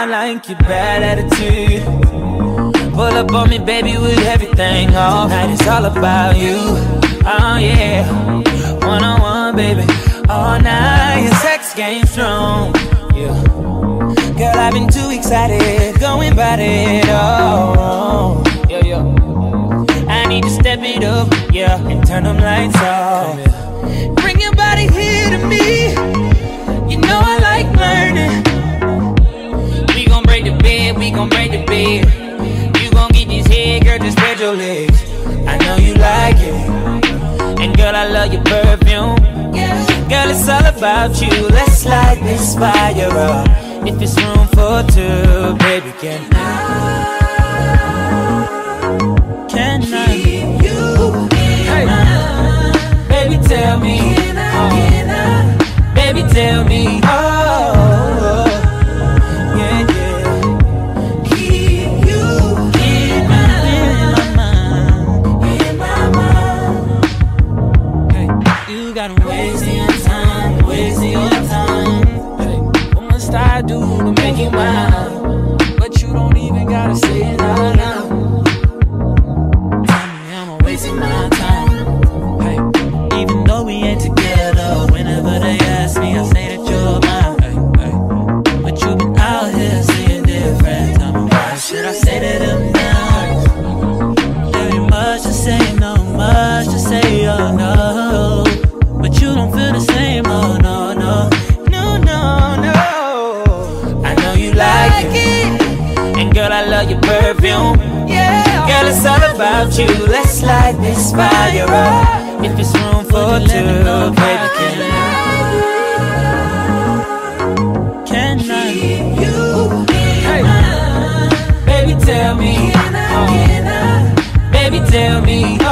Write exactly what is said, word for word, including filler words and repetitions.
I like your bad attitude. Pull up on me, baby, with everything off. Tonight it's all about you. Oh yeah, one-on-one, baby, all night. Your sex game strong, yeah. Girl, I've been too excited, going about it all. Yeah, yeah. I need to step it up, yeah, and turn them lights off. Bring your body here to me. You know I like learning. We gon' break the bed, we gon' break the bed. You gon' get this head, girl, just spread your legs. I know you like it. And girl, I love your perfume. Girl, it's all about you. Let's light this fire up. If it's room for two, baby, can I, can I keep you? Hey. Baby, tell me, can I, can I, baby, tell me, oh, yeah, yeah. Keep you in my mind, in my mind. Hey, you gotta waste your time, waste your time. I do to make you mine, but you don't even gotta say it out loud. Tell me I'm wasting my time. Hey, even though we ain't together, whenever they ask me, I say that you're mine. Hey, hey. But you been out here saying different. Tell me why should I say that I'm nice? There ain't much to say, no much to say, oh no. But you don't feel the same, oh no, no, no, no, no. Like it. And girl, I love your perfume. Yeah. Girl, it's all about you. Let's light this fire up. If it's room for two, baby, can I, can I keep you? Hey. Baby, tell me, can I, can I, baby, tell me.